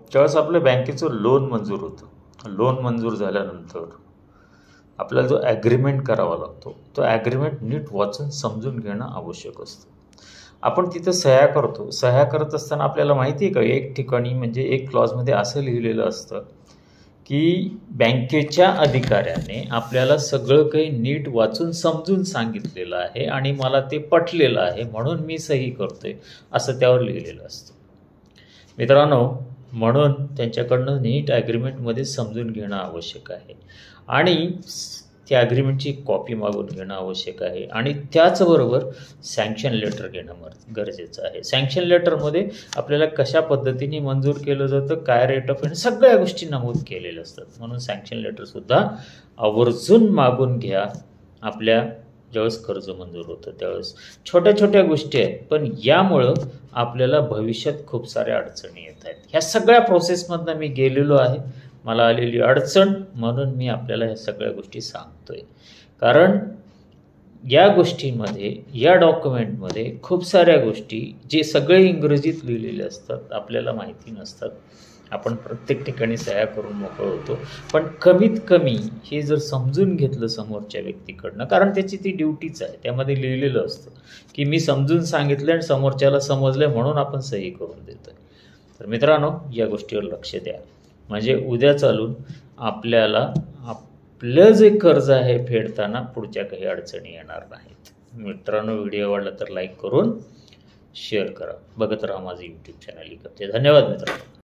ज्यावेळेस आपल्या बँकेचं लोन मंजूर होतं, लोन मंजूर झाल्यानंतर आपल्याला जो ॲग्रीमेंट करावा लागतो, तो ॲग्रीमेंट नीट वाचून समजून घेणं आवश्यक असतं. आपण तिथं सह्या करतो. सह्या करत असताना आपल्याला माहिती आहे का, एक ठिकाणी म्हणजे एक क्लॉजमध्ये असं लिहिलेलं असतं की बँकेच्या अधिकाऱ्याने आपल्याला सगळं काही नीट वाचून समजून सांगितलेलं आहे आणि मला ते पटलेलं आहे, म्हणून मी सही करतोय, असं त्यावर लिहिलेलं असतं. मित्रांनो, म्हणून त्यांच्याकडनं नीट ॲग्रीमेंटमध्ये समजून घेणं आवश्यक आहे आणि त्या ॲग्रीमेंटची कॉपी मागून घेणं आवश्यक आहे आणि त्याचबरोबर सँक्शन लेटर घेणं गरजेचं आहे. सँक्शन लेटरमध्ये आपल्याला कशा पद्धतीने मंजूर केलं जातं, काय रेट ऑफ इंटरेस्ट, सगळ्या गोष्टी नमूद केलेल्या असतात. म्हणून सँक्शन लेटरसुद्धा आवर्जून मागून घ्या आपल्या ज्यावेळेस कर्ज मंजूर होतं त्यावेळेस. छोट्या छोट्या गोष्टी आहेत, पण यामुळं आपल्याला भविष्यात खूप साऱ्या अडचणी येत आहेत. ह्या सगळ्या प्रोसेसमधनं मी गेलेलो आहे, मला आलेली अडचण, म्हणून मी आपल्याला ह्या सगळ्या गोष्टी सांगतोय. कारण या गोष्टींमध्ये, या डॉक्युमेंटमध्ये खूप साऱ्या गोष्टी जे सगळे इंग्रजीत लिहिलेले असतात, आपल्याला माहिती नसतात. आपण प्रत्येक ठिकाणी सह्या करून मोकळं होतो, पण कमीत कमी हे जर समजून घेतलं समोरच्या व्यक्तीकडनं, कारण त्याची ती ड्युटीच आहे, त्यामध्ये लिहिलेलं असतं की मी समजून सांगितलं आणि समोरच्याला समजलं म्हणून आपण सही करून देतोय. तर मित्रांनो, या गोष्टीवर लक्ष द्या, म्हणजे उद्या चालून आपल्याला आपलं जे कर्ज आहे फेडताना पुढच्या काही अडचणी येणार नाहीत. मित्रांनो, व्हिडिओ आवडला तर लाईक करून शेअर करा. बघत राहा माझं यूट्यूब चॅनल. धन्यवाद मित्रांनो.